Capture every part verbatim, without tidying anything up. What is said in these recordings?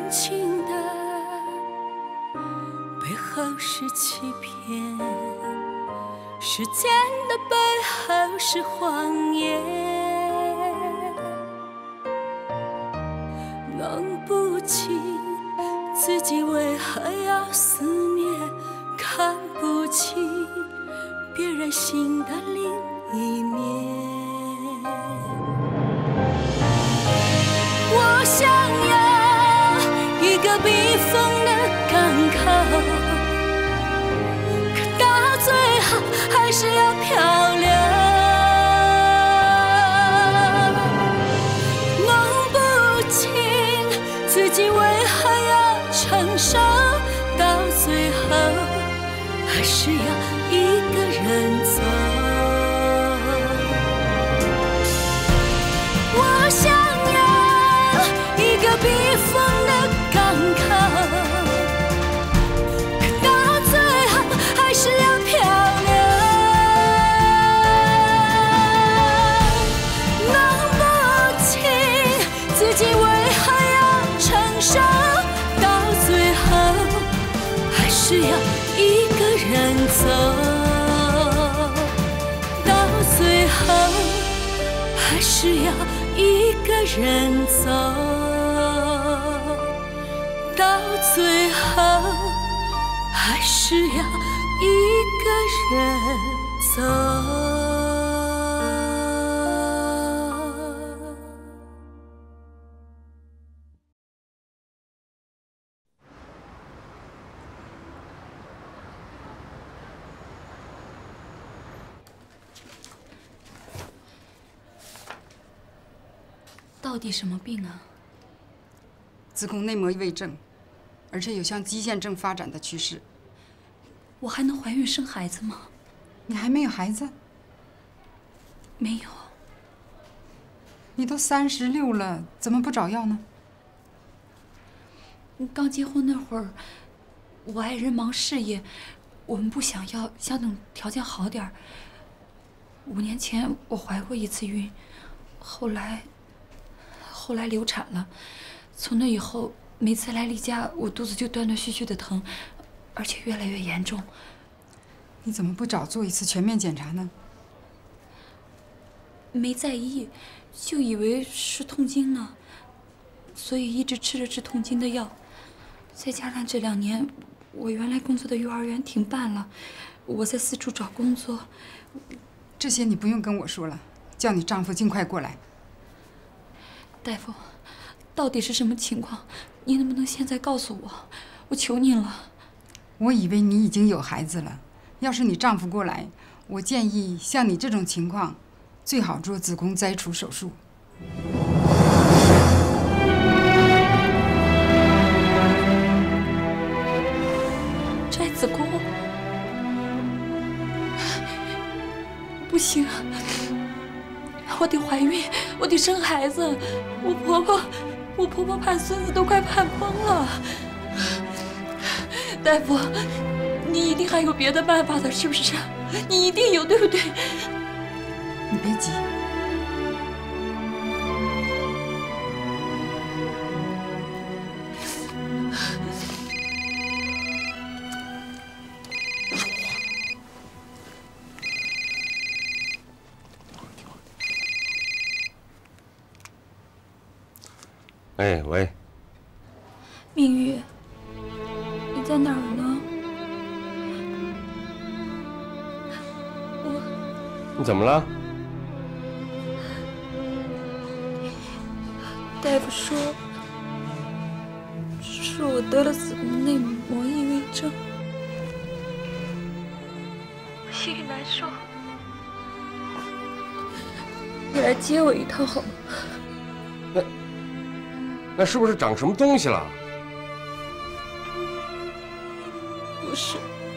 情的背后是欺骗，时间的背后是谎言。弄不清自己为何要思念，看不清别人心的另一面。我想要一个避风的港口，可到最后还是要漂流。弄不清自己为何要承受，到最后还是要一个人走。我想要一个避风的港口，可到最后还是要漂流。弄不清自己为何要承受，到最后还是要一个人走。到最后还是要一个人走，到最后还是要一个人走。到底什么病啊？ 子宫内膜异位症，而且有向肌腺症发展的趋势。 我还能怀孕生孩子吗？ 你还没有孩子？ 没有。 你都三十六了，怎么不找药呢？ 刚结婚那会儿，我爱人忙事业，我们不想要，想等条件好点儿。五年前我怀过一次孕，后来。后来流产了，从那以后，每次来例假，我肚子就断断续续的疼，而且越来越严重。 你怎么不早做一次全面检查呢？ 没在意，就以为是痛经呢，所以一直吃着治痛经的药。再加上这两年，我原来工作的幼儿园停办了，我在四处找工作。 这些你不用跟我说了，叫你丈夫尽快过来。 大夫，到底是什么情况？你能不能现在告诉我？我求您了。 我以为你已经有孩子了，要是你丈夫过来，我建议像你这种情况，最好做子宫摘除手术。 摘子宫？不行。我得怀孕，我得生孩子。我婆婆，我婆婆盼孙子都快盼疯了。大夫，你一定还有别的办法的，是不是？你一定有，对不对？ 你别急。 哎，喂， 明玉，你在哪儿呢？我…… 你怎么了？ 大夫说，说我得了子宫内膜异位症，我心里难受。你来接我一趟好吗？ 那……那是不是长什么东西了？ 不是，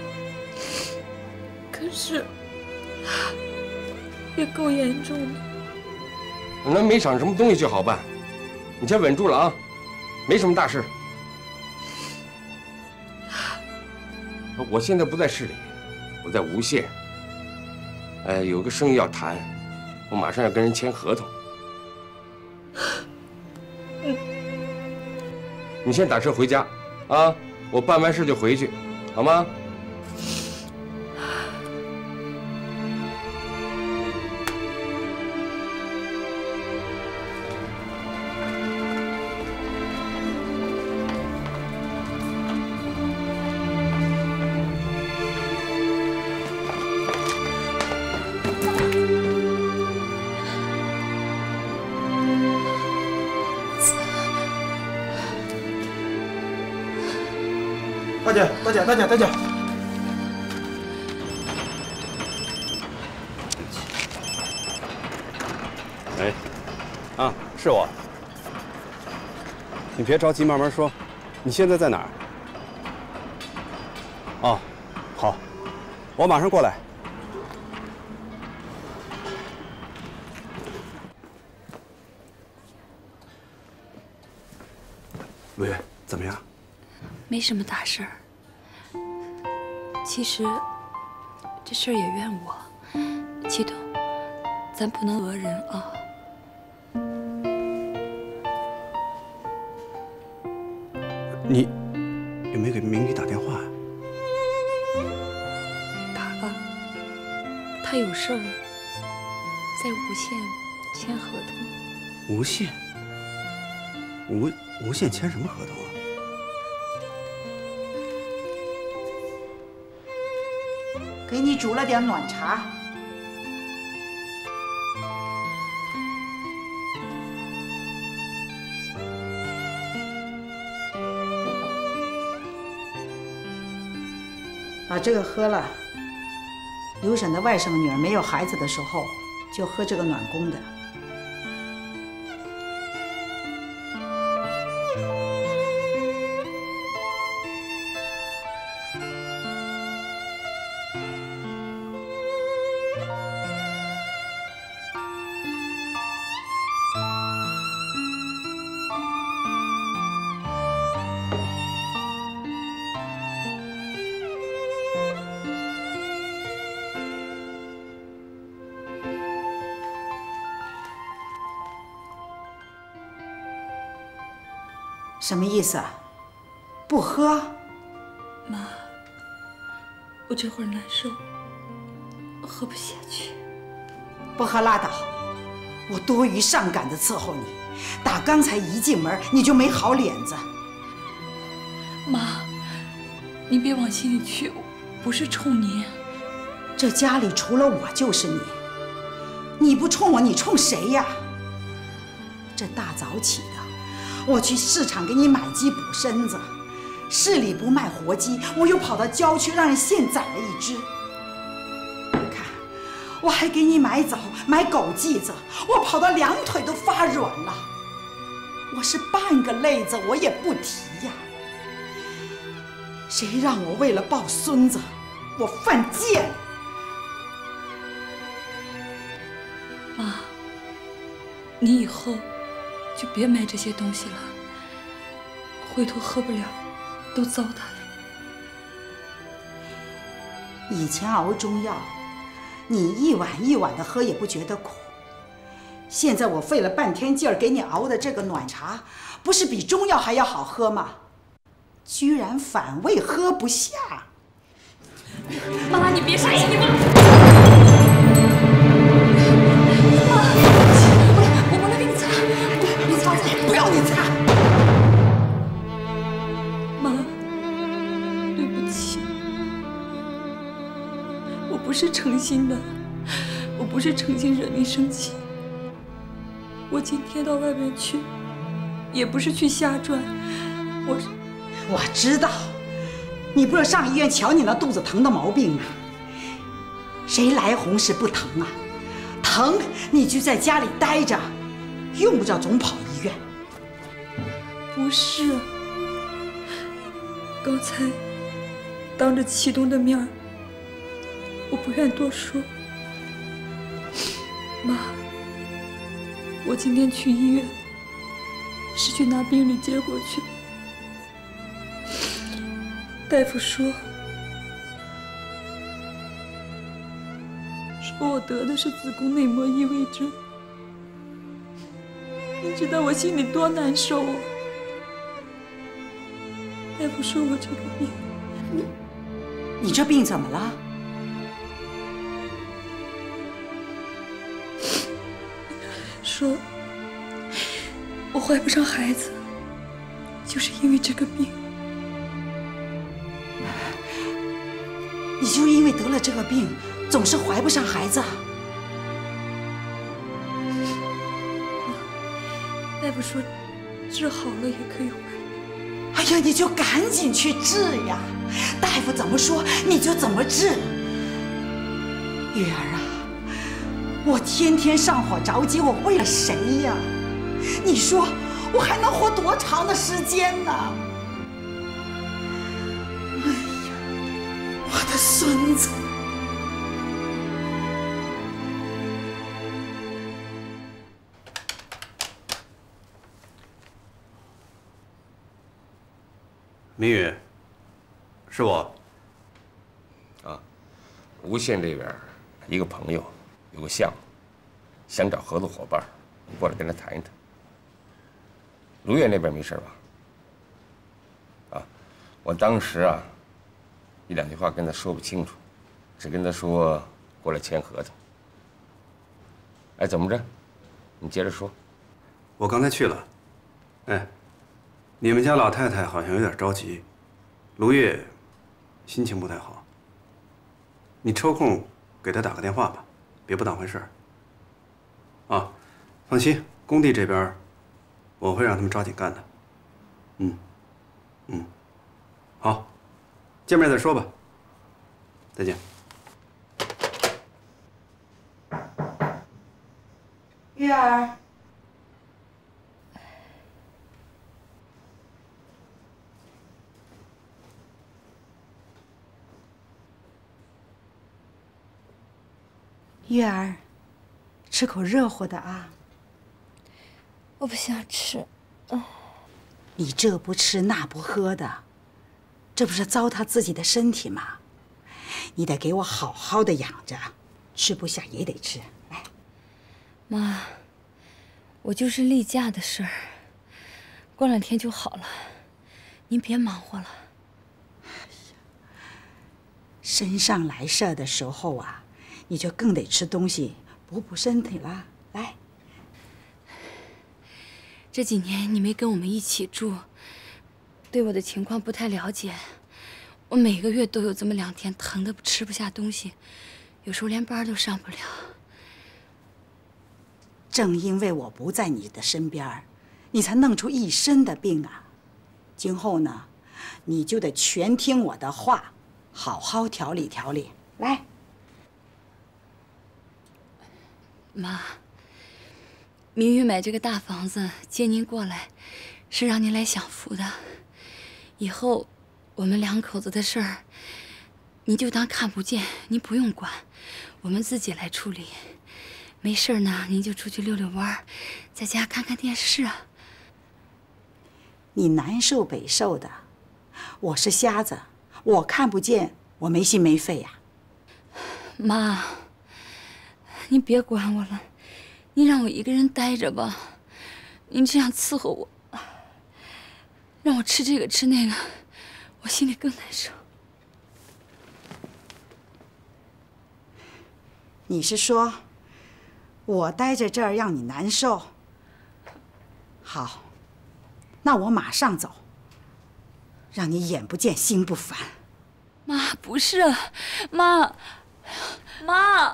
可是也够严重的。 那没长什么东西就好办，你先稳住了啊，没什么大事。我现在不在市里，我在无县。哎，有个生意要谈，我马上要跟人签合同。 嗯， 你先打车回家，啊，我办完事就回去，好吗？ 大姐，大姐，大姐，大姐。 哎，啊，是我。你别着急，慢慢说。你现在在哪儿？哦，好，我马上过来。薇薇，怎么样？ 没什么大事儿。其实这事儿也怨我，祁东，咱不能讹人啊。 你有没有给明宇打电话啊？ 打了，他有事儿，在无线签合同。 无线？无无线签什么合同啊？ 给你煮了点暖茶。把这个喝了。刘婶的外甥女儿没有孩子的时候，就喝这个暖宫的。什么意思啊？不喝？ 妈，我这会儿难受，喝不下去。 不喝拉倒，我多余上赶的伺候你，打刚才一进门你就没好脸子。 妈，你别往心里去，不是冲你。 这家里除了我就是你，你不冲我，你冲谁呀？这大早起的。我去市场给你买鸡补身子，市里不卖活鸡，我又跑到郊区让人现宰了一只。你看，我还给你买枣，买枸杞子，我跑到两腿都发软了。我是半个累子，我也不提呀。谁让我为了抱孙子，我犯贱？ 妈，你以后就别买这些东西了，回头喝不了，都糟蹋了。 以前熬中药，你一碗一碗的喝也不觉得苦，现在我费了半天劲儿给你熬的这个暖茶，不是比中药还要好喝吗？居然反胃喝不下。 妈，你别生气，你忘。妈，我我来给你擦，你擦擦。 不要你擦。 妈，对不起，我不是诚心的，我不是诚心惹你生气。我今天到外面去，也不是去瞎转，我是。 我知道，你不是上医院瞧你那肚子疼的毛病吗？谁来红是不疼啊？疼你就在家里待着，用不着总跑医院。 不是，刚才当着祁东的面儿，我不愿多说。妈，我今天去医院是去拿病历结果去的。大夫说，说我得的是子宫内膜异位症。你知道我心里多难受啊！ 夫说我这个病， 你你这病怎么了？ 说我怀不上孩子，就是因为这个病。 你就因为得了这个病，总是怀不上孩子？ 大夫说治好了也可以怀孕。 哎呀，你就赶紧去治呀！大夫怎么说你就怎么治。玉儿啊，我天天上火着急，我为了谁呀？你说我还能活多长的时间呢？哎呀，我的孙子！ 明宇，是我。 啊，吴县这边一个朋友有个项目，想找合作伙伴，你过来跟他谈一谈。卢月那边没事吧？啊，我当时啊，一两句话跟他说不清楚，只跟他说过来签合同。哎，怎么着？你接着说。 我刚才去了。哎，你们家老太太好像有点着急，卢月心情不太好。你抽空给她打个电话吧，别不当回事儿。啊，放心，工地这边我会让他们抓紧干的。嗯，嗯，好，见面再说吧。再见。 月儿，月儿，吃口热乎的啊。 我不想吃。 你这不吃那不喝的，这不是糟蹋自己的身体吗？你得给我好好的养着，吃不下也得吃。来， 妈，我就是例假的事儿，过两天就好了，您别忙活了。 身上来事儿的时候啊，你就更得吃东西补补身体了。来。 这几年你没跟我们一起住，对我的情况不太了解。我每个月都有这么两天疼得吃不下东西，有时候连班都上不了。 正因为我不在你的身边，你才弄出一身的病啊！今后呢，你就得全听我的话，好好调理调理。来， 妈。明宇买这个大房子接您过来，是让您来享福的。以后我们两口子的事儿，您就当看不见，您不用管，我们自己来处理。没事呢，您就出去溜溜弯，在家看看电视啊。 你南受北受的，我是瞎子，我看不见，我没心没肺呀。 妈，您别管我了。您让我一个人待着吧，您这样伺候我，让我吃这个吃那个，我心里更难受。 你是说，我待在这儿让你难受？好，那我马上走，让你眼不见心不烦。 妈，不是，妈，妈。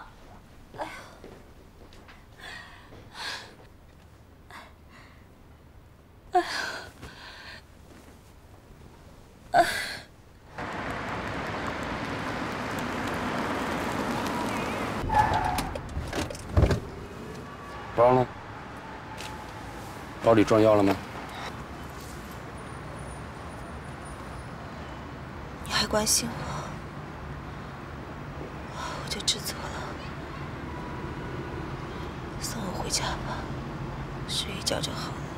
包呢？包里装药了吗？ 你还关心我，我就知错了。送我回家吧，睡一觉就好了。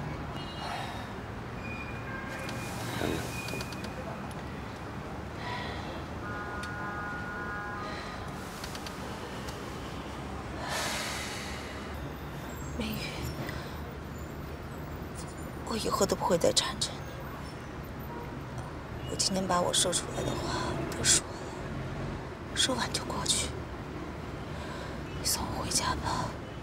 明宇，我以后都不会再缠着你。我今天把我说出来的话不说了，说完就过去。你送我回家吧。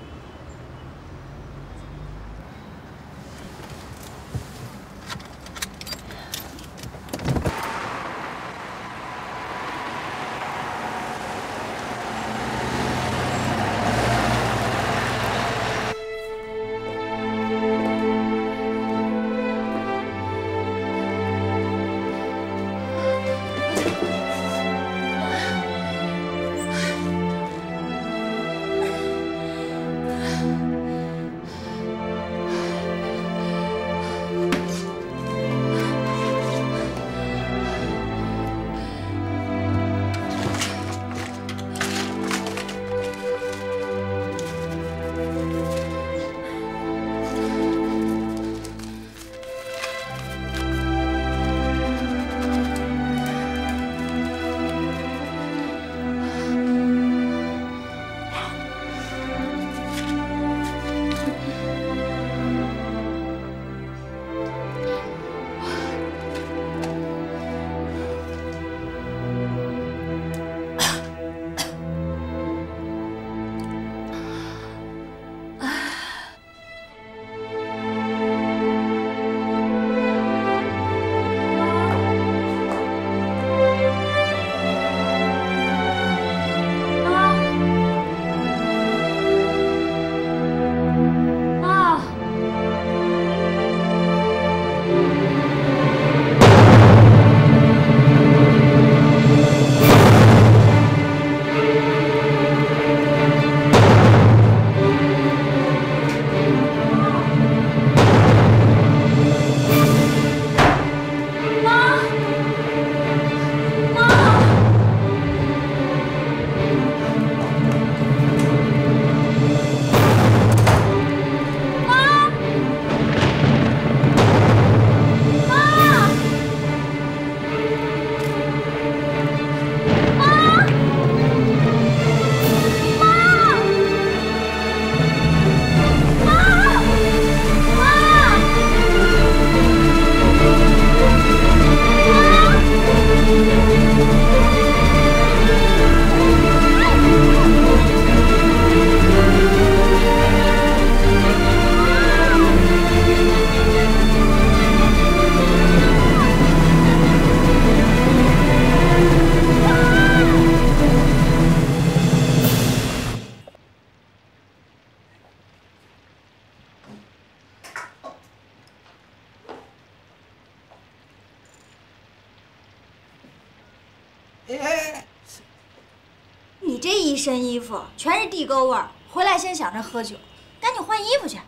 你这一身衣服全是地沟味儿，回来先想着喝酒，赶紧换衣服去。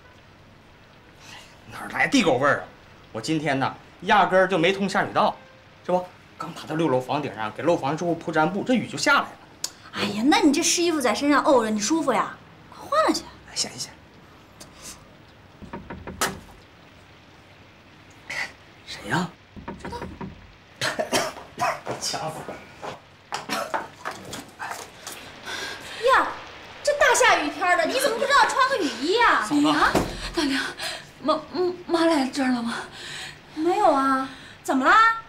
哪来地沟味儿啊？我今天呢，压根儿就没通下水道，这不刚爬到六楼房顶上，给楼房住户铺毡布，这雨就下来了。 哎呀，那你这湿衣服在身上沤着，你舒服呀？快换了去。 想一想，谁呀？ 知道。 强死！ 呀，这大下雨天的，你怎么不知道穿个雨衣呀？ 嫂子啊， 大娘，妈妈来这儿了吗？ 没有啊，怎么啦？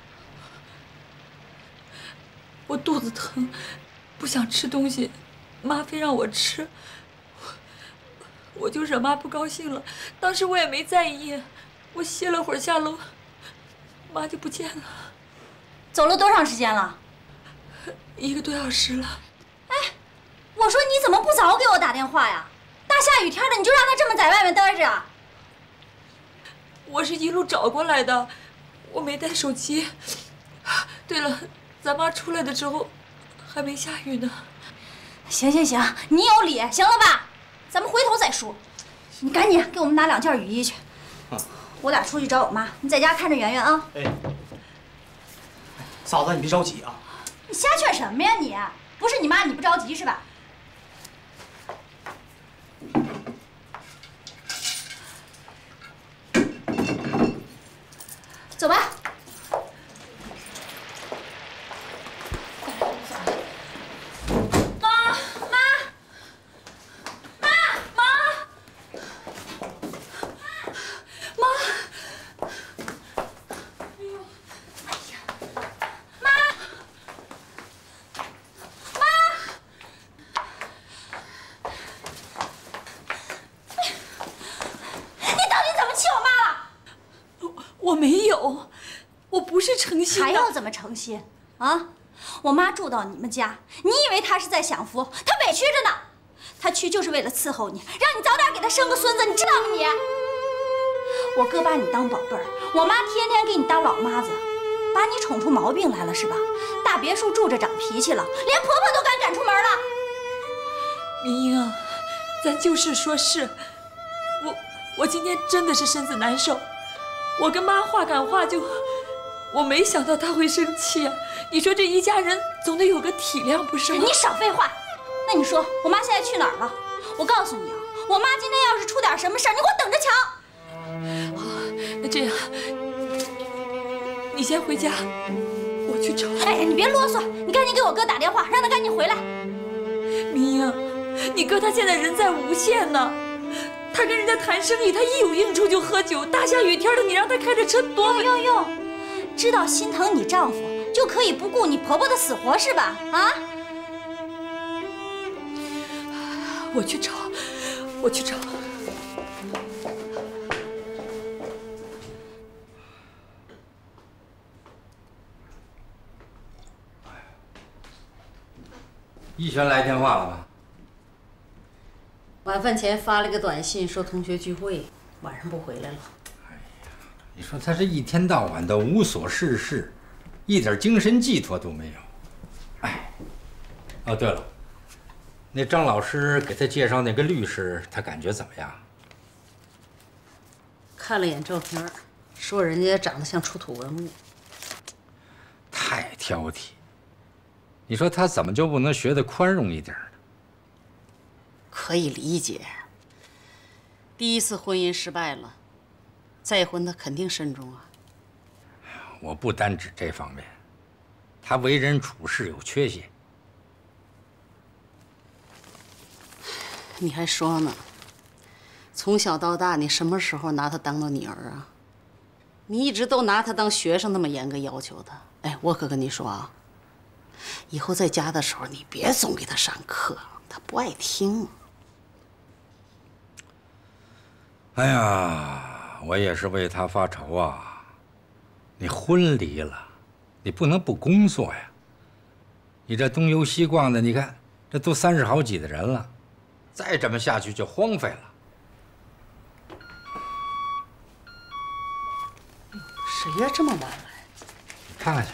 我肚子疼，不想吃东西，妈非让我吃，我就惹妈不高兴了。当时我也没在意，我歇了会儿下楼，妈就不见了。 走了多长时间了？ 一个多小时了。 哎，我说你怎么不早给我打电话呀？大下雨天的，你就让他这么在外面待着啊？ 我是一路找过来的，我没带手机。对了，咱妈出来的时候还没下雨呢。 行行行，你有理，行了吧？咱们回头再说。你赶紧给我们拿两件雨衣去。 嗯， 我俩出去找我妈，你在家看着圆圆啊。 哎，嫂子，你别着急啊。 你瞎劝什么呀你？不是你妈，你不着急是吧？走吧。妈妈妈妈妈！哎呦！哎呀！ 我没有，我不是诚心的。 还要怎么诚心啊？我妈住到你们家，你以为她是在享福？她委屈着呢。她去就是为了伺候你，让你早点给她生个孙子，你知道吗你？我哥把你当宝贝儿，我妈天天给你当老妈子，把你宠出毛病来了是吧？大别墅住着长脾气了，连婆婆都敢赶出门了。 明英，咱就事说事，我我今天真的是身子难受，我跟妈话赶话就，我没想到她会生气啊！你说这一家人总得有个体谅不是吗？ 你少废话。那你说我妈现在去哪儿了？我告诉你啊，我妈今天要是出点什么事儿，你给我等着瞧。 好，那这样，你先回家，我去找。 哎呀，你别啰嗦，你赶紧给我哥打电话，让他赶紧回来。 明英，你哥他现在人在无县呢，他跟人家谈生意，他一有应酬就喝酒，大下雨天的，你让他开着车多用用用，知道心疼你丈夫，就可以不顾你婆婆的死活是吧？啊？ 我去找，我去找。 逸轩来电话了吗？ 晚饭前发了个短信，说同学聚会，晚上不回来了。 哎呀，你说他这一天到晚的无所事事，一点精神寄托都没有。哎，哦对了，那张老师给他介绍那个律师，他感觉怎么样？ 看了眼照片，说人家长得像出土文物， 太挑剔。你说他怎么就不能学得宽容一点呢？ 可以理解。第一次婚姻失败了，再婚他肯定慎重啊。 我不单指这方面，他为人处事有缺陷。 你还说呢？从小到大，你什么时候拿他当了女儿啊？你一直都拿他当学生那么严格要求他。哎，我可跟你说啊，以后在家的时候，你别总给他上课，他不爱听。 哎呀，我也是为他发愁啊！你婚离了，你不能不工作呀。你这东游西逛的，你看这都三十好几的人了，再这么下去就荒废了。 谁呀，这么晚来？ 你看看去。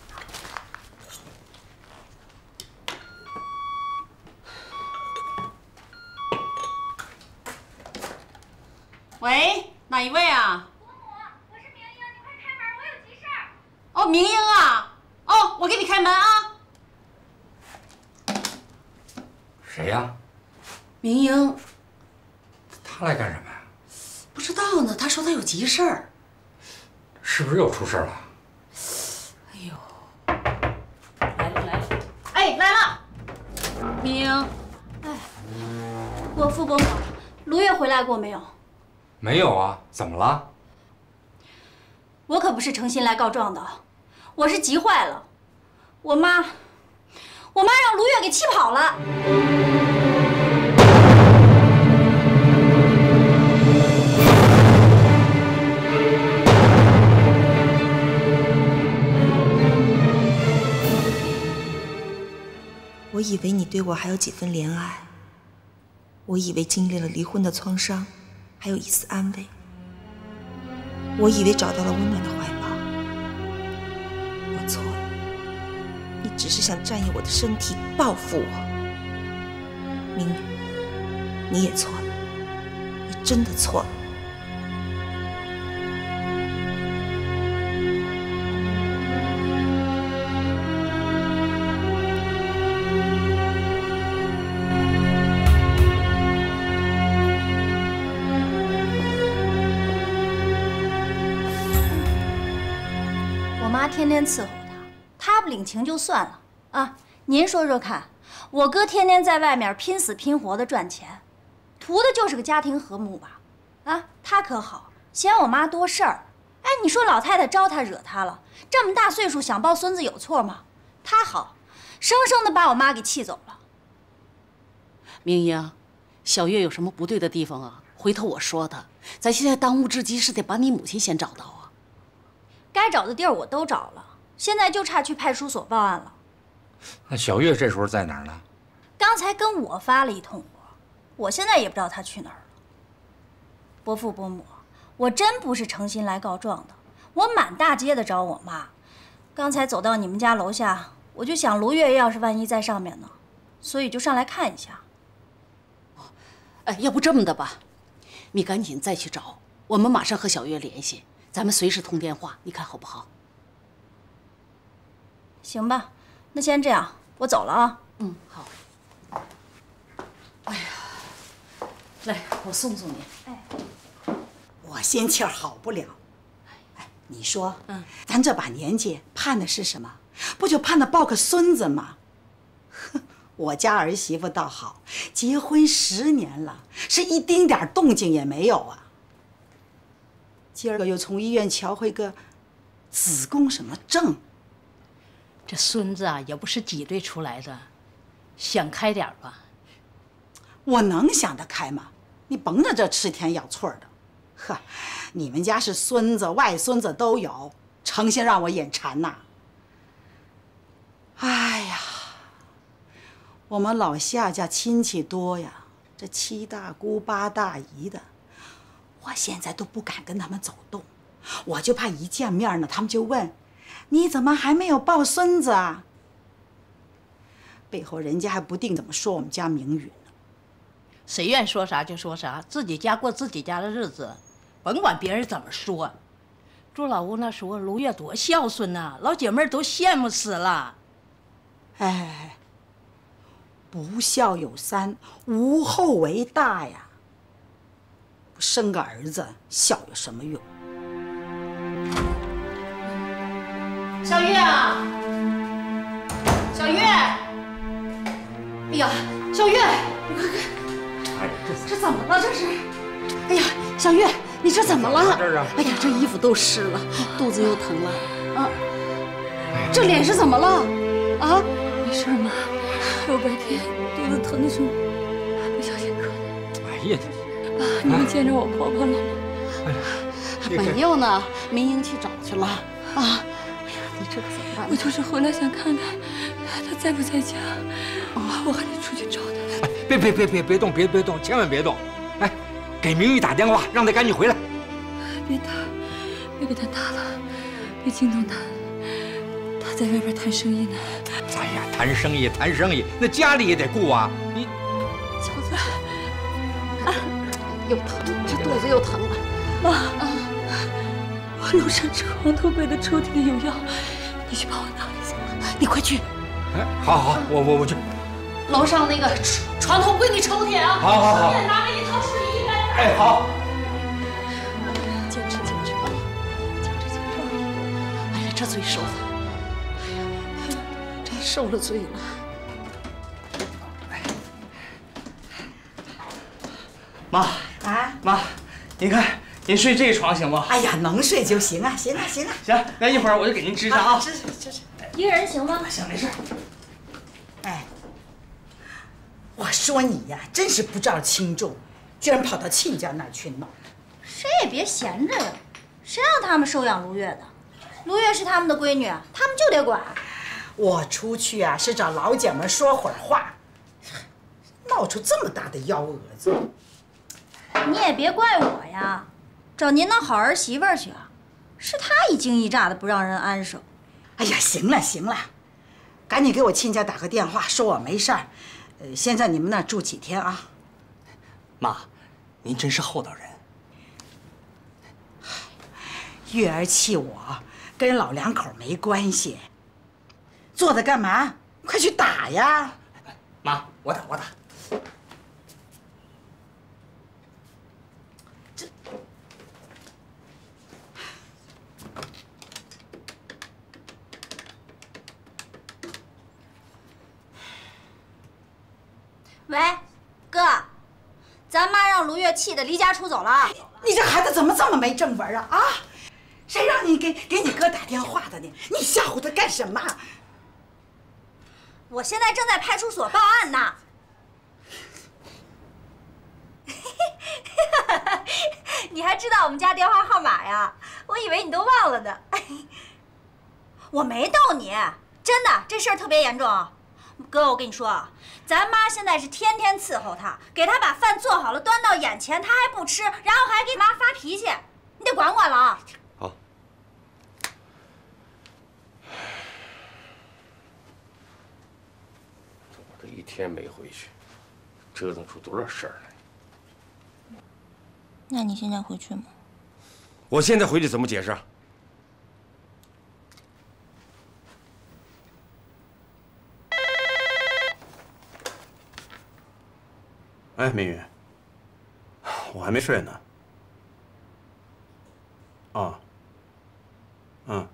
喂，哪一位啊？ 伯母，我是明英，你快开门，我有急事儿。 哦，明英啊，哦，我给你开门啊。 谁呀？ 明英。 他来干什么呀？ 不知道呢，他说他有急事儿。 是不是又出事了？ 哎呦，来了来了，哎来了，明英。 哎，伯父伯母，卢月回来过没有？ 没有啊，怎么了？ 我可不是诚心来告状的，我是急坏了。我妈，我妈让卢月给气跑了。 我以为你对我还有几分怜爱，我以为经历了离婚的创伤，还有一丝安慰，我以为找到了温暖的怀抱。我错了，你只是想占有我的身体，报复我。明宇，你也错了，你真的错了。 天天伺候他，他不领情就算了啊！您说说看，我哥天天在外面拼死拼活的赚钱，图的就是个家庭和睦吧？啊，他可好，嫌我妈多事儿。哎，你说老太太招他惹他了，这么大岁数想抱孙子有错吗？他好，生生的把我妈给气走了。 明英，小月有什么不对的地方啊？回头我说她，咱现在当务之急是得把你母亲先找到啊。 该找的地儿我都找了，现在就差去派出所报案了。 那小月这时候在哪儿呢？ 刚才跟我发了一通火，我现在也不知道她去哪儿了。伯父伯母，我真不是诚心来告状的，我满大街的找我妈。刚才走到你们家楼下，我就想卢月要是万一在上面呢，所以就上来看一下。 哎，要不这么的吧，你赶紧再去找，我们马上和小月联系，咱们随时通电话，你看好不好？ 行吧，那先这样，我走了啊。 嗯，好。哎呀，来，我送送你。 哎， 我心气儿好不了。哎，你说，嗯，咱这把年纪盼的是什么？不就盼着抱个孙子吗？哼，我家儿媳妇倒好，结婚十年了，是一丁点动静也没有啊。今儿个又从医院瞧回个子宫什么症。 这孙子啊，也不是挤兑出来的，想开点吧。 我能想得开吗？你甭着这吃甜咬脆的，呵，你们家是孙子外孙子都有，成心让我眼馋呐。哎呀，我们老夏家亲戚多呀，这七大姑八大姨的，我现在都不敢跟他们走动，我就怕一见面呢，他们就问。你怎么还没有抱孙子啊？背后人家还不定怎么说我们家名誉呢。 谁愿说啥就说啥，自己家过自己家的日子，甭管别人怎么说。朱老屋那时候卢月多孝顺呐，老姐妹儿都羡慕死了。 哎，不孝有三，无后为大呀。生个儿子，孝有什么用？ 小月啊，小月！哎呀，小月，你快看， 哎，这这怎么了？这是？哎呀，小月，你这怎么了？ 这是？ 哎呀，这衣服都湿了，肚子又疼了啊！这脸是怎么了？啊？ 没事妈，我白天肚子疼的时候不小心磕的。 哎呀， 啊，你们见着我婆婆了吗？ 没有呢，明英去找去了啊。你这可怎么办？ 我就是回来想看看他在不在家，我还得出去找他。 哎，别别别别别动，别别动，千万别动！哎，给明玉打电话，让他赶紧回来。 别打，别给他打了，别惊动他。他在外边谈生意呢。 哎呀，谈生意谈生意，那家里也得顾啊。你瞧瞧，啊，又疼，这肚子又疼了。 妈，啊，我楼上床头柜的抽屉里有药，你去帮我拿一下。 你快去。 哎，好好，我我我去。 楼上那个床头柜那抽屉啊， 好好好， 你也拿了一套睡衣来。 哎，好。 坚持坚持啊，坚持坚持。哎呀，这嘴受的，哎呀，真受了罪了。 妈啊， 妈，您看您睡这床行吗？ 哎呀，能睡就行啊，行啊行啊。 行，那一会儿我就给您支上啊。 支支支支。 一个人行吗？ 行，没事。 哎，我说你呀，真是不知道轻重，居然跑到亲家那儿去闹。 谁也别闲着呀，谁让他们收养卢月的？卢月是他们的闺女，他们就得管。 我出去啊，是找老姐们说会儿话，闹出这么大的幺蛾子。 你也别怪我呀，找您那好儿媳妇儿去啊，是她一惊一乍的不让人安生。 哎呀，行了行了，赶紧给我亲家打个电话，说我没事儿，呃，先在你们那儿住几天啊。 妈，您真是厚道人。 月儿气我，跟老两口没关系。坐着干嘛？快去打呀！ 妈，我打我打。 这。 喂，哥，咱妈让卢月气得离家出走了。 你这孩子怎么这么没正文啊？啊，谁让你给给你哥打电话的呢？你吓唬他干什么？ 我现在正在派出所报案呢。你还知道我们家电话号码呀？ 我以为你都忘了呢。我没逗你，真的，这事儿特别严重。哥，我跟你说啊，咱妈现在是天天伺候他，给他把饭做好了端到眼前，他还不吃，然后还给妈发脾气，你得管管了啊。 好。我这一天没回去，折腾出多少事儿来？ 那你现在回去吗？ 我现在回去怎么解释啊？ 哎，明宇，我还没睡呢。啊，嗯，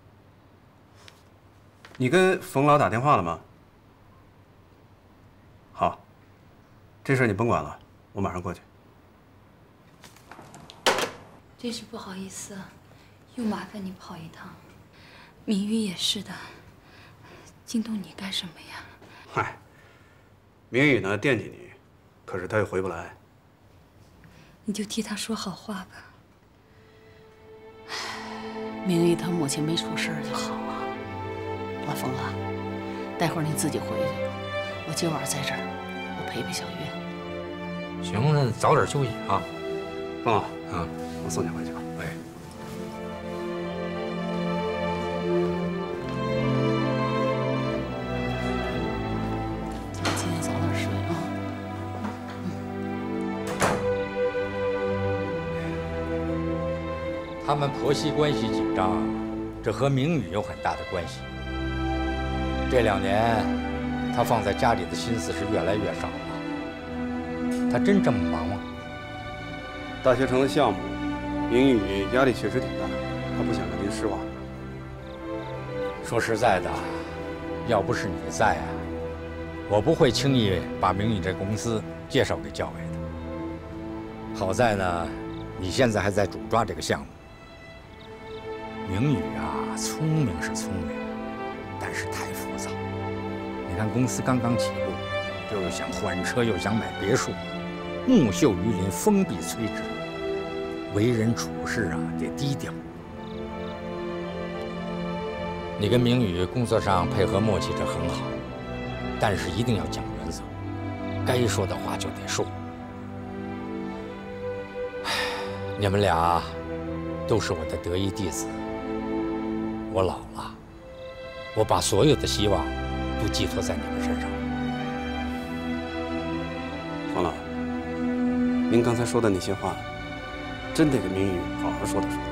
你跟冯老打电话了吗？好，这事你甭管了，我马上过去。 真是不好意思，又麻烦你跑一趟。明玉也是的，惊动你干什么呀？ 嗨，明宇呢惦记你。可是他又回不来， 你就替他说好话吧。 明玉他母亲没出事儿就好啊。老冯啊，待会儿你自己回去吧，我今晚在这儿，我陪陪小月。 行，那早点休息啊。 冯老， 嗯， 我送你回去吧。 哎。 今天早点睡啊。 他们婆媳关系紧张，这和明宇有很大的关系。这两年，他放在家里的心思是越来越少了。他真这么忙吗？ 大学城的项目，明宇压力确实挺大，他不想让您失望。 说实在的，要不是你在啊，我不会轻易把明宇这公司介绍给教委的。好在呢，你现在还在主抓这个项目。明宇啊，聪明是聪明，但是太浮躁。你看公司刚刚起步，又想换车，又想买别墅，木秀于林，风必摧之。为人处事啊，得低调。你跟明宇工作上配合默契，这很好，但是一定要讲原则，该说的话就得说。唉，你们俩都是我的得意弟子。我老了，我把所有的希望都寄托在你们身上。 冯老，您刚才说的那些话，真得跟明宇好好说道说道。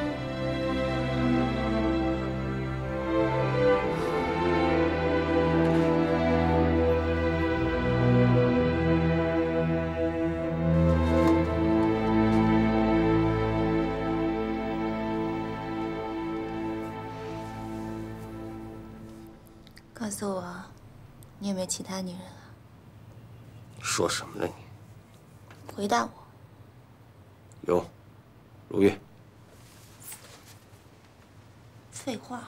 告诉我，你有没有其他女人啊？ 说什么呢你？ 回答我。 有，如月。 废话。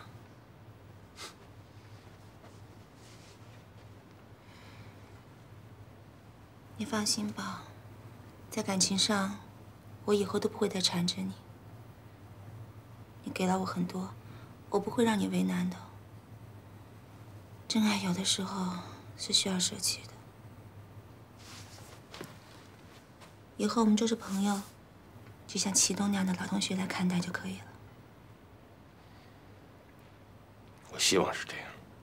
你放心吧，在感情上，我以后都不会再缠着你。你给了我很多，我不会让你为难的。真爱有的时候是需要舍弃的。以后我们就是朋友，就像启东那样的老同学来看待就可以了。 我希望是这样。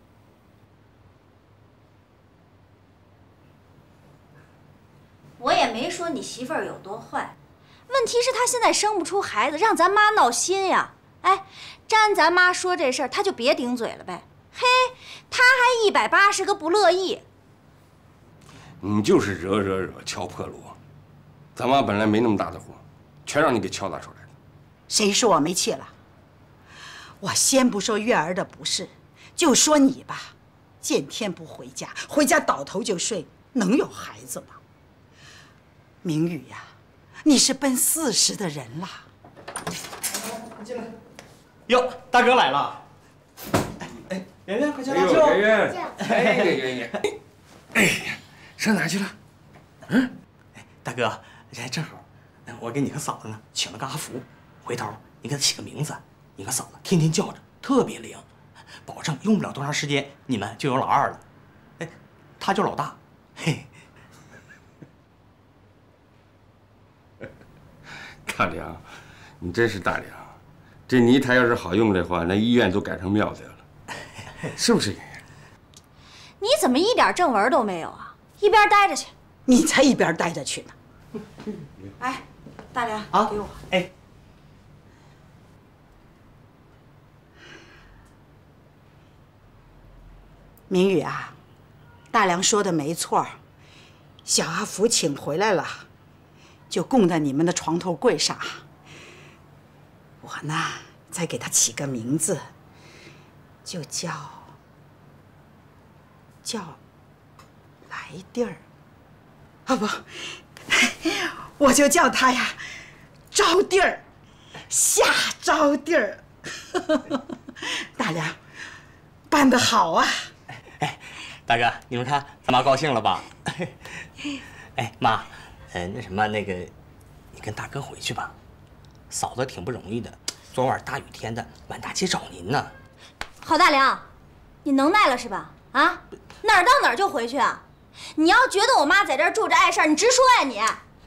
我也没说你媳妇儿有多坏，问题是她现在生不出孩子，让咱妈闹心呀。哎，沾咱妈说这事儿，她就别顶嘴了呗。嘿，她还一百八十个不乐意。 你就是惹惹惹，敲破锣。咱妈本来没那么大的火，全让你给敲打出来了。 谁说我没气了？我先不说月儿的不是，就说你吧，见天不回家，回家倒头就睡，能有孩子吗？明宇呀，你是奔四十的人了。 进来。哟，大哥来了。哎哎，圆圆，快叫大舅。 圆圆，哎呀，圆圆，哎呀，上哪去了？嗯， 哎，大哥，这正好，我给你和嫂子呢请了个阿福，回头你给他起个名字，你和嫂子天天叫着，特别灵，保证用不了多长时间，你们就有老二了。哎，他就老大，嘿。 大梁，你真是大梁，这泥胎要是好用的话，那医院都改成庙去了，是不是？ 你怎么一点正文都没有啊？一边待着去！ 你才一边待着去呢。哎，大梁， 啊， 给我。 哎。 明宇啊，大梁说的没错，小阿福请回来了，就供在你们的床头柜上。我呢，再给他起个名字，就叫叫来地儿。啊不，我就叫他呀，招娣儿，夏招娣儿。大梁，办得好啊！ 哎，大哥，你们看，咱妈高兴了吧？哎，妈，呃，那什么，那个，你跟大哥回去吧，嫂子挺不容易的，昨晚大雨天的，满大街找您呢。 郝大梁，你能耐了是吧？啊，哪儿到哪儿就回去啊？你要觉得我妈在这儿住着碍事儿，你直说呀你。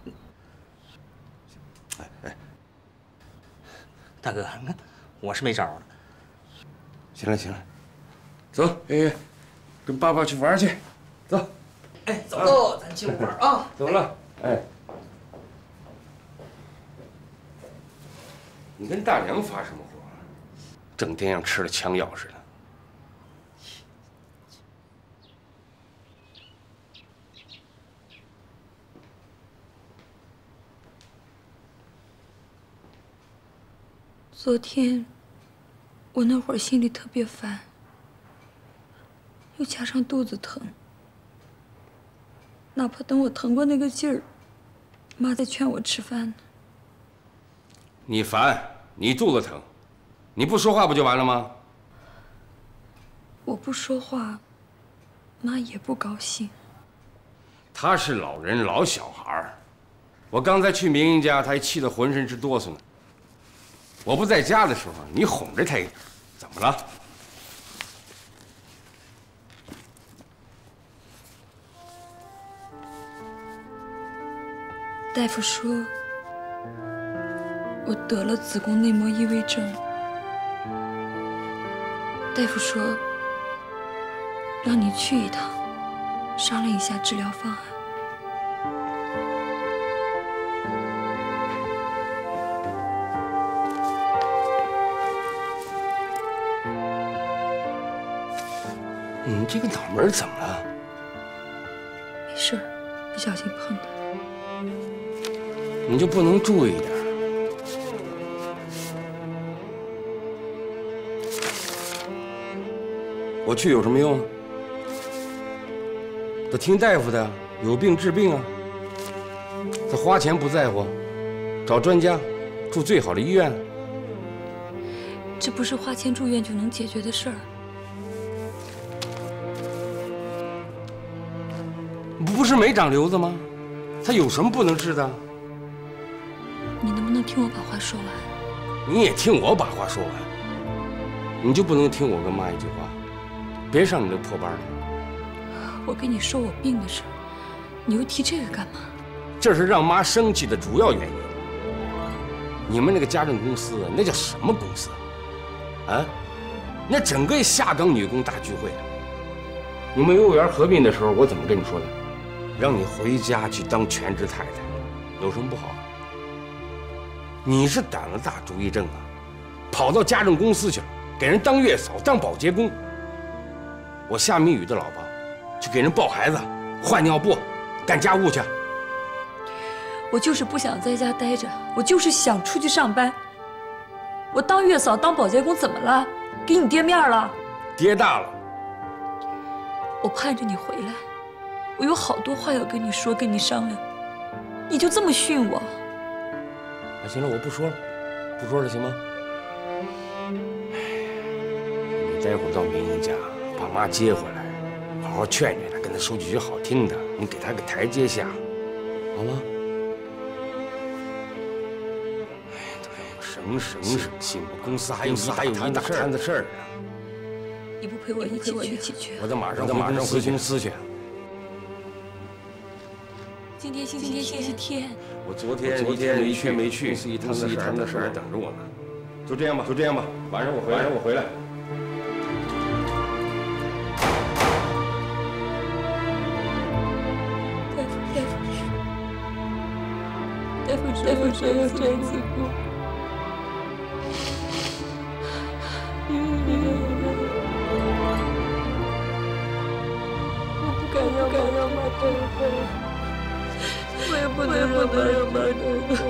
哎哎，大哥，你看我是没招了。 行了行了，走，月月，跟爸爸去玩去，走。 哎，走喽，咱进屋玩啊。 走了，哎。你跟大梁发什么火？整天像吃了枪药似的。 昨天我那会儿心里特别烦，又加上肚子疼，哪怕等我疼过那个劲儿，妈在劝我吃饭呢。 你烦，你肚子疼，你不说话不就完了吗？ 我不说话，妈也不高兴。 他是老人老小孩儿，我刚才去明英家，他还气得浑身直哆嗦呢。我不在家的时候，你哄着他一点，怎么了？ 大夫说，我得了子宫内膜异位症。大夫说，让你去一趟，商量一下治疗方案。 你这个脑门怎么了？ 没事，不小心碰的。 你就不能注意点？我去有什么用？得听大夫的，有病治病啊。他花钱不在乎，找专家，住最好的医院。 这不是花钱住院就能解决的事儿。 不是没长瘤子吗？他有什么不能治的？ 你能不能听我把话说完？ 你也听我把话说完，你就不能听我跟妈一句话？别上你这破班了。 我跟你说我病的事儿，你又提这个干嘛？ 这是让妈生气的主要原因。你们那个家政公司那叫什么公司啊？那整个下岗女工大聚会。你们幼儿园合并的时候，我怎么跟你说的？让你回家去当全职太太，有什么不好？你是胆了大主意症啊，跑到家政公司去了，给人当月嫂、当保洁工。我夏明宇的老婆，去给人抱孩子、换尿布、干家务去。 我就是不想在家待着，我就是想出去上班。我当月嫂、当保洁工怎么了？给你爹面了？ 爹大了。 我盼着你回来。我有好多话要跟你说，跟你商量，你就这么训我？ 啊，行了，我不说了，不说了，行吗？你待会儿到明英家，把妈接回来，好好劝劝她，跟她说几句好听的，你给她个台阶下，好吗？哎，都有什省省省信，公司还有一还有一大摊子事儿呢。 你不陪我一起去？一起去。 我得马上，我得马上回公司去。 今天星期星期天。 我昨天昨天没去没去，公司一摊子一摊子事儿等着我呢。就这样吧，就这样吧，晚上我回来，晚上我回来。 大夫说要这样子过，我不敢让妈妈对我，我也不能让妈妈对我。